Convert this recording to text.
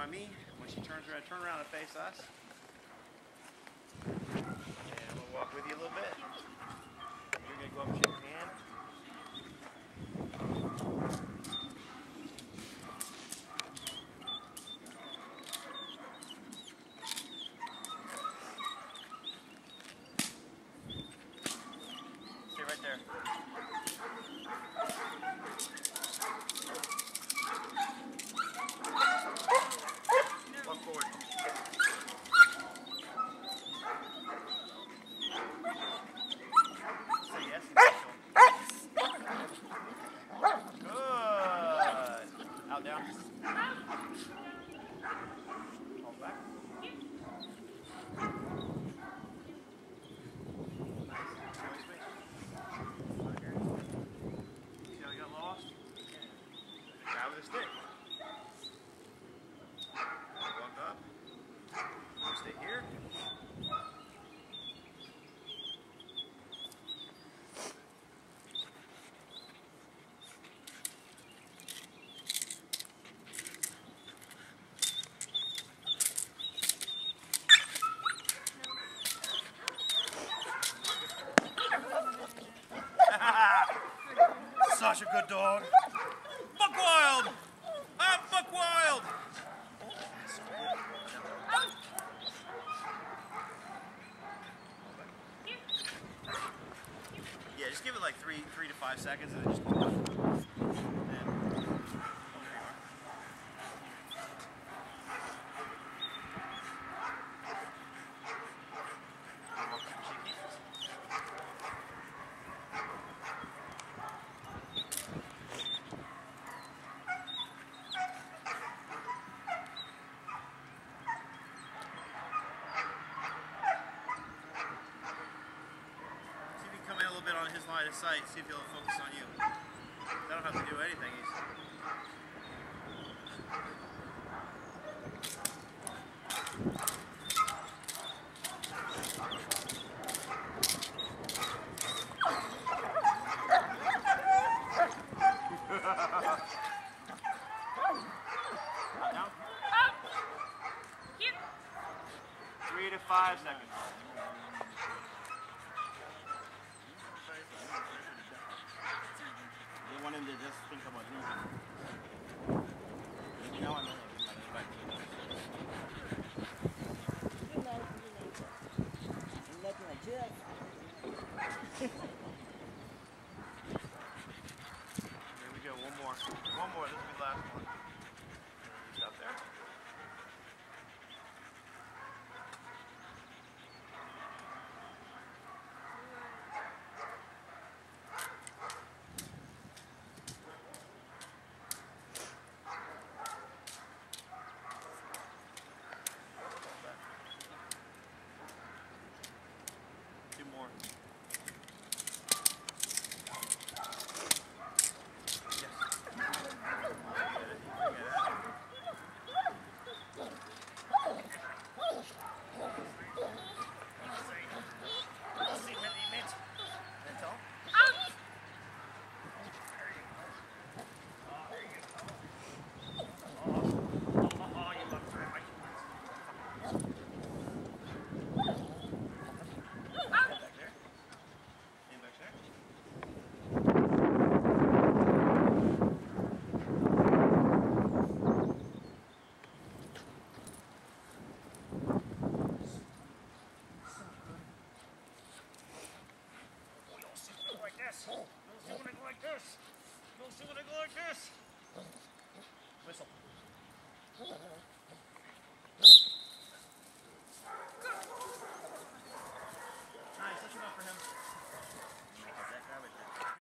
by me. When she turns around, turn around and face us. And we'll walk with you a little bit. You're going to go up and shake your hand. Stay right there. Walk forward. Say yes. Good. Out, down. Hold back. See how you got lost? Grab with a stick. Walk up. Stay here. Such a good dog. Buck Wild! I'm Buck Wild! Yeah, just give it like 3 to 5 seconds and then just walk up. And, oh, there you are. Walk up and shake hands. Come in a little bit on his line of sight, see if he'll focus on you. They don't have to do anything. Down. 3 to 5 seconds. They want him to just think about leaving. You know, I know. Here we go, one more. One more, this will be the last one. Stop there. More. You'll see when I go like this. You'll see when I go like this. Whistle.